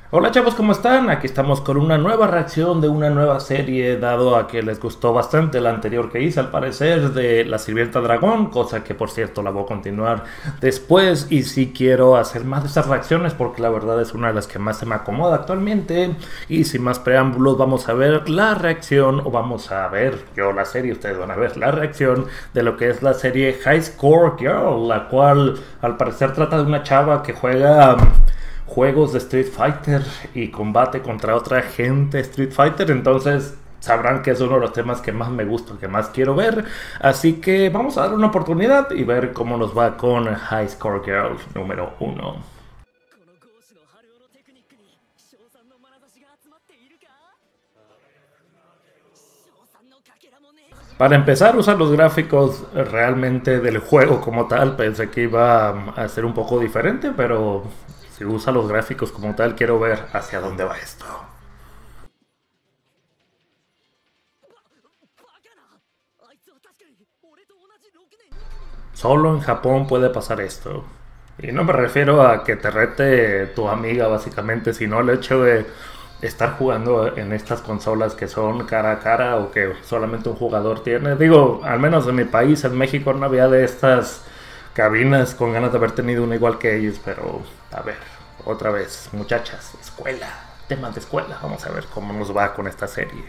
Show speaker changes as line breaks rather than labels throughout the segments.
Hola chavos, ¿cómo están? Aquí estamos con una nueva reacción de una nueva serie, dado a que les gustó bastante la anterior que hice, al parecer, de La Sirvienta Dragón, cosa que por cierto la voy a continuar después, y sí quiero hacer más de estas reacciones porque la verdad es una de las que más se me acomoda actualmente, y sin más preámbulos vamos a ver la reacción, o vamos a ver yo la serie, ustedes van a ver la reacción de lo que es la serie High Score Girl, la cual al parecer trata de una chava que juega juegos de Street Fighter y combate contra otra gente Street Fighter, entonces sabrán que es uno de los temas que más me gusta, que más quiero ver, así que vamos a dar una oportunidad y ver cómo nos va con High Score Girl número 1. Para empezar, usar los gráficos realmente del juego como tal. Pensé que iba a ser un poco diferente, pero si usa los gráficos como tal, quiero ver hacia dónde va esto. Solo en Japón puede pasar esto. Y no me refiero a que te rete tu amiga básicamente, sino el hecho de estar jugando en estas consolas que son cara a cara o que solamente un jugador tiene. Digo, al menos en mi país, en México, no había de estas cabinas con ganas de haber tenido una igual que ellos, pero a ver, otra vez, muchachas, escuela, temas de escuela, vamos a ver cómo nos va con esta serie.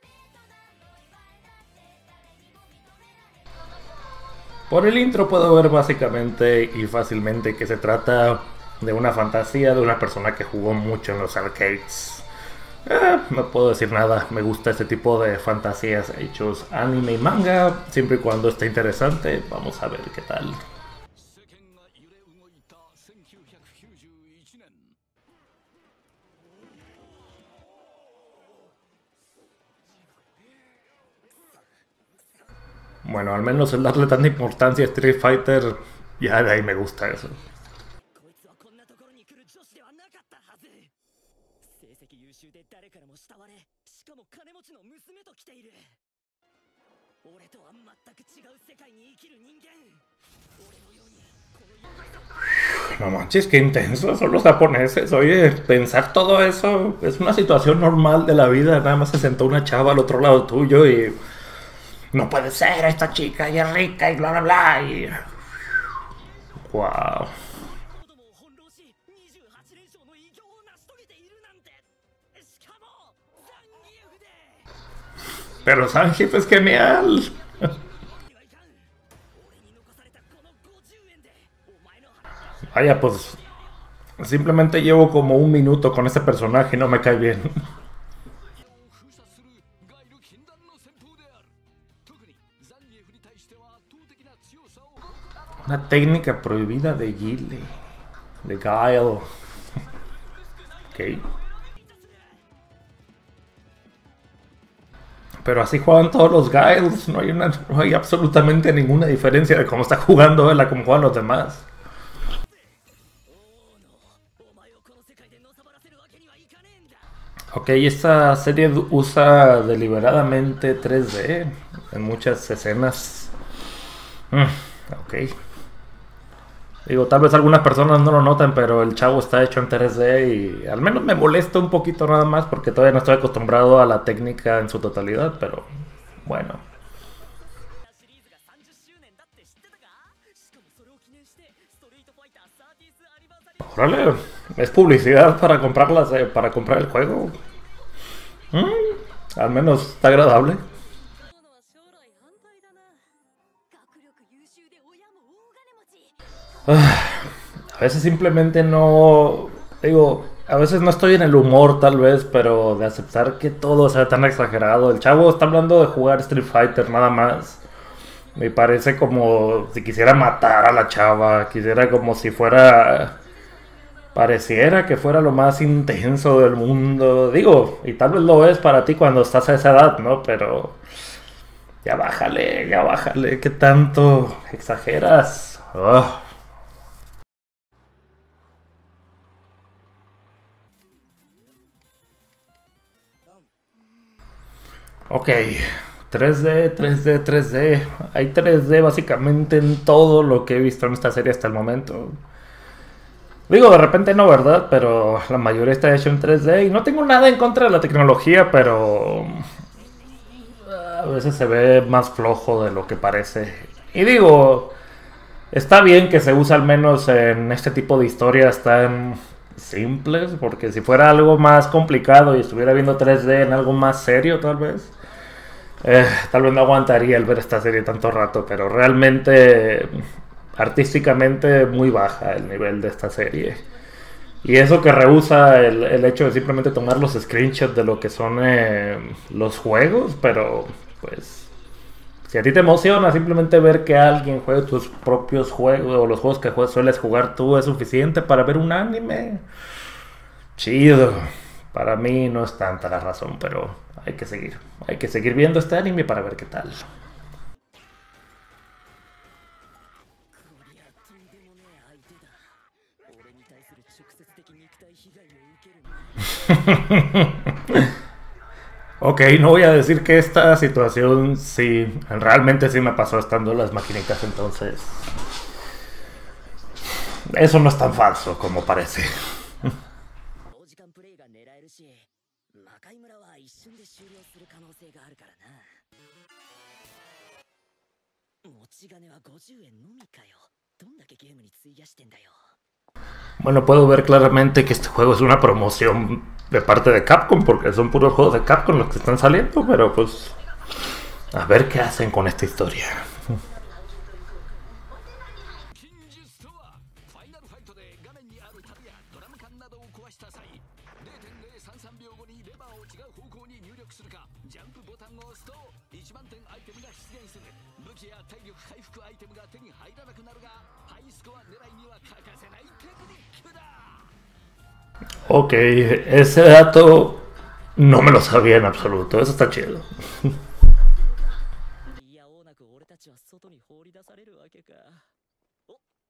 Por el intro puedo ver básicamente y fácilmente que se trata de una fantasía de una persona que jugó mucho en los arcades. No puedo decir nada, me gusta este tipo de fantasías hechos anime y manga, siempre y cuando esté interesante, vamos a ver qué tal. Bueno, al menos el darle tanta importancia a Street Fighter, ya de ahí me gusta eso. No manches, qué intenso son los japoneses. Oye, pensar todo eso es una situación normal de la vida. Nada más se sentó una chava al otro lado tuyo y no puede ser, esta chica y es rica y bla bla bla. Y... wow. Pero Zangief es genial. Vaya, pues simplemente llevo como un minuto con ese personaje y no me cae bien. Una técnica prohibida de Guile. De Guile. Ok. Pero así juegan todos los Guiles. No hay absolutamente ninguna diferencia de cómo está jugando él a cómo juegan los demás. Ok, esta serie usa deliberadamente 3D en muchas escenas. Ok. Digo, tal vez algunas personas no lo notan, pero el chavo está hecho en 3D y al menos me molesta un poquito nada más porque todavía no estoy acostumbrado a la técnica en su totalidad, pero bueno. Órale, es publicidad para comprarlas, para comprar el juego. Al menos está agradable. A veces simplemente no... Digo, a veces no estoy en el humor tal vez, pero de aceptar que todo sea tan exagerado. El chavo está hablando de jugar Street Fighter nada más. Me parece como si quisiera matar a la chava, quisiera como si fuera... Pareciera que fuera lo más intenso del mundo. Digo, y tal vez lo es para ti cuando estás a esa edad, ¿no? Pero ya bájale, ¿qué tanto exageras? Ugh. Ok, 3D, 3D, 3D. Hay 3D básicamente en todo lo que he visto en esta serie hasta el momento. Digo, de repente no, ¿verdad? Pero la mayoría está hecho en 3D y no tengo nada en contra de la tecnología, pero a veces se ve más flojo de lo que parece. Y digo, está bien que se usa al menos en este tipo de historias tan simples, porque si fuera algo más complicado y estuviera viendo 3D en algo más serio, tal vez no aguantaría el ver esta serie tanto rato, pero realmente artísticamente muy baja el nivel de esta serie. Y eso que rehúsa el hecho de simplemente tomar los screenshots de lo que son los juegos, pero pues si a ti te emociona simplemente ver que alguien juegue tus propios juegos o los juegos que sueles jugar tú es suficiente para ver un anime, chido. Para mí no es tanta la razón, pero hay que seguir. Hay que seguir viendo este anime para ver qué tal. Ok, no voy a decir que esta situación sí, realmente sí me pasó estando en las maquinitas, entonces eso no es tan falso como parece.
長時間プレイが狙えるし、魔界村は一瞬で終了する可能性があるからな。持ち金は50円のみかよ。どんだけゲームに費やしてんだよ。
Bueno, puedo ver claramente que este juego es una promoción de parte de Capcom, porque son puros juegos de Capcom los que están saliendo, pero pues a ver qué hacen con esta historia. Ok, ese dato no me lo sabía en absoluto, eso está chido.
いやおうなく俺たちは外に放り出されるわけか。お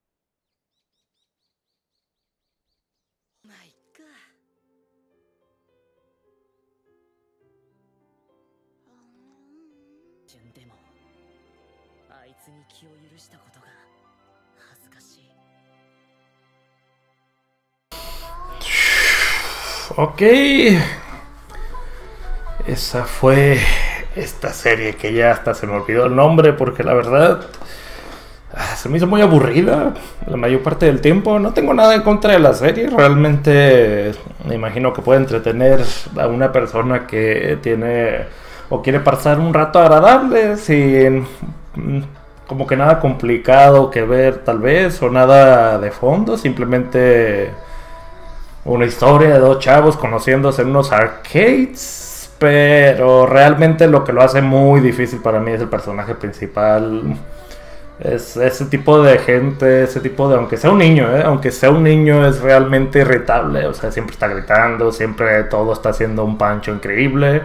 まあいっか。順でもあいつに気を許したことが恥ずかしい。
Ok, esa fue esta serie que ya hasta se me olvidó el nombre porque la verdad se me hizo muy aburrida la mayor parte del tiempo. No tengo nada en contra de la serie, realmente me imagino que puede entretener a una persona que tiene o quiere pasar un rato agradable sin como que nada complicado que ver tal vez o nada de fondo, simplemente una historia de dos chavos conociéndose en unos arcades, pero realmente lo que lo hace muy difícil para mí es el personaje principal. Es ese tipo de gente, ese tipo de, aunque sea un niño, aunque sea un niño es realmente irritable, o sea, siempre está gritando, siempre todo está haciendo un pancho increíble.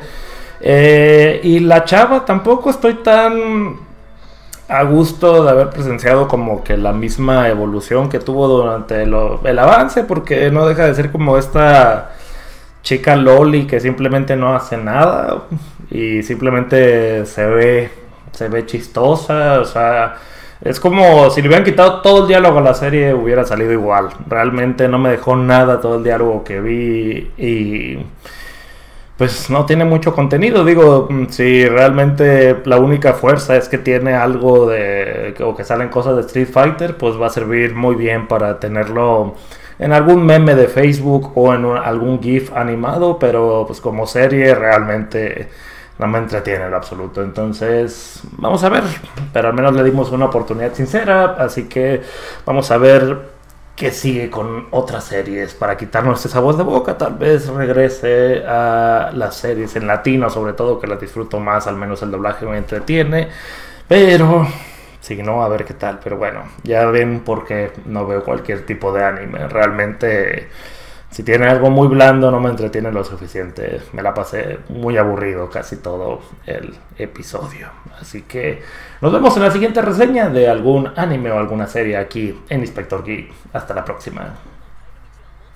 Y la chava tampoco estoy tan a gusto de haber presenciado como que la misma evolución que tuvo durante el avance, porque no deja de ser como esta chica loli que simplemente no hace nada y simplemente se ve chistosa, o sea, es como si le hubieran quitado todo el diálogo a la serie hubiera salido igual. Realmente no me dejó nada todo el diálogo que vi y pues no tiene mucho contenido. Digo, si realmente la única fuerza es que tiene algo de, o que salen cosas de Street Fighter, pues va a servir muy bien para tenerlo en algún meme de Facebook o en algún GIF animado, pero pues como serie realmente no me entretiene en lo absoluto. Entonces, vamos a ver, pero al menos le dimos una oportunidad sincera, así que vamos a ver que sigue con otras series para quitarnos ese sabor de boca. Tal vez regrese a las series en latino, sobre todo, que las disfruto más, al menos el doblaje me entretiene, pero si no, a ver qué tal. Pero bueno, ya ven por qué no veo cualquier tipo de anime. Realmente, si tiene algo muy blando no me entretiene lo suficiente. Me la pasé muy aburrido casi todo el episodio. Así que nos vemos en la siguiente reseña de algún anime o alguna serie aquí en Inspector Geek. Hasta la próxima.